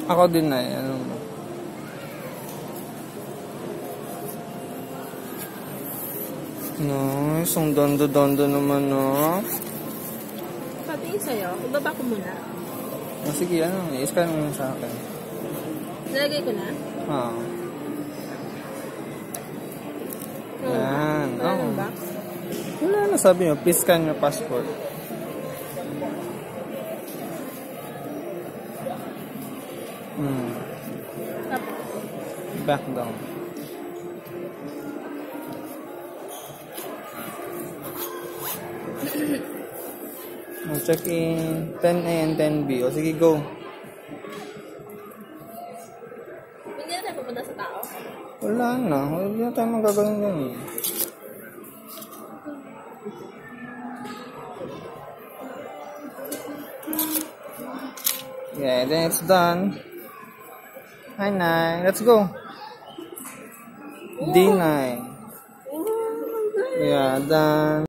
Ako din na ano mo. Nice, ang dondo-dondo naman, no? Patingin sa'yo. Ibaba ko muna. Sige, i-scan mo sa akin. Nalagay ko na? Oo. Yan. Ano ba? Wala na sabi mo, please scan your passport. Back down. Check in 10A and 10B. O sige, go. Hindi na tayo pupunta sa tao? Wala na. Wala na tayo magagawin ganyan. Yeah, then it's done. Hi, Nai. Let's go. D9. Yeah, done.